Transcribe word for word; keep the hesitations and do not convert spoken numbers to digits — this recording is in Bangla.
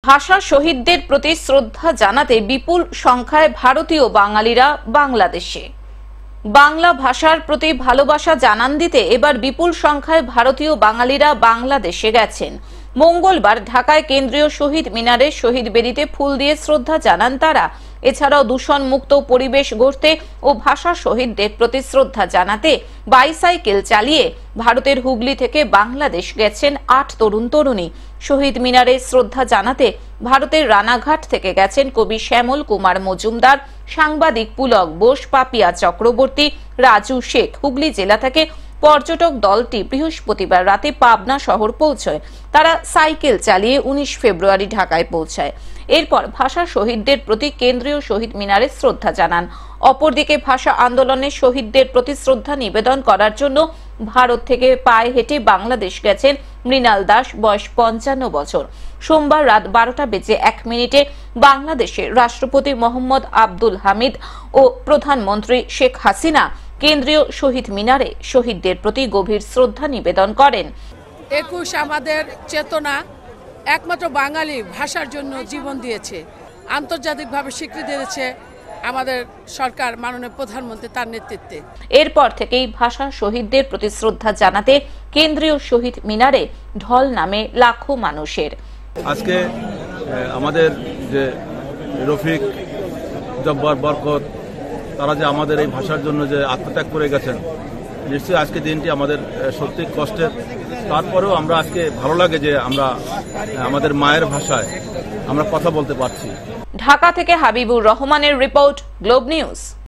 ভাষা শহীদদের প্রতি শ্রদ্ধা জানাতে বিপুল সংখ্যায় ভারতীয় বাঙালিরা বাংলাদেশে। বাংলা ভাষার প্রতি ভালোবাসা জানান দিতে এবার বিপুল সংখ্যায় ভারতীয় বাঙালিরা বাংলাদেশে গেছেন। মঙ্গলবার ঢাকায় কেন্দ্রীয় শহীদ মিনারে শহীদ বেদিতে ফুল দিয়ে শ্রদ্ধা জানান তারা। এছাড়াও দূষণ মুক্ত পরিবেশ গড়তে ও ভাষা শহীদদের প্রতি শ্রদ্ধা জানাতে বাইসাইকেল চালিয়ে ভারতের হুগলি থেকে বাংলাদেশ গেছেন আট তরুণ তরুণী। শহীদ মিনারে শ্রদ্ধা জানাতে ভারতের রানাঘাট থেকে গেছেন কবি শ্যামল কুমার মজুমদার, সাংবাদিক পুলক বোস, পাপিয়া চক্রবর্তী, রাজু শেখ। হুগলি জেলা থেকে পর্যটক দলটি বৃহস্পতিবার রাতে পাবনা শহর পৌঁছয়। তারা সাইকেল চালিয়ে উনিশ ফেব্রুয়ারি ঢাকায় পৌঁছায়। এরপর ভাষা শহীদদের প্রতি কেন্দ্রীয় শহীদ মিনারে শ্রদ্ধা জানান। অপরদিকে ভাষা আন্দোলনে শহীদদের প্রতি শ্রদ্ধা নিবেদন করার জন্য ভারত থেকে পায়ে হেঁটে বাংলাদেশ গেছেন মৃণাল দাস, বয়স পঞ্চান্ন বছর। সোমবার রাত বারোটা বেজে এক মিনিটে বাংলাদেশের রাষ্ট্রপতি মোহাম্মদ আব্দুল হামিদ ও প্রধানমন্ত্রী শেখ হাসিনা কেন্দ্রীয় শহীদ মিনারে শহীদদের প্রতি গভীর শ্রদ্ধা নিবেদন করেন। একুশ আমাদের চেতনা, একমাত্র বাঙালি ভাষার জন্য জীবন দিয়েছে, আন্তর্জাতিকভাবে স্বীকৃতি দিয়েছে আমাদের সরকার, মাননীয় প্রধানমন্ত্রী তার নেতৃত্বে। এরপর থেকেই ভাষা শহীদদের প্রতি শ্রদ্ধা জানাতে কেন্দ্রীয় শহীদ মিনারে ঢল নামে লাখো মানুষের। আজকে আমাদের যে রফিক, জব্বার, বরকত, তারা যে আমাদের এই ভাষার জন্য যে আত্মত্যাগ করে গেছেন, নিশ্চয়ই আজকে দিনটি আমাদের সত্যি কষ্টের। তারপরেও আমরা আজকে ভালো লাগে যে আমরা আমাদের মায়ের ভাষায় আমরা কথা বলতে পারছি। ঢাকা থেকে হাবিবুর রহমানের রিপোর্ট, গ্লোব নিউজ।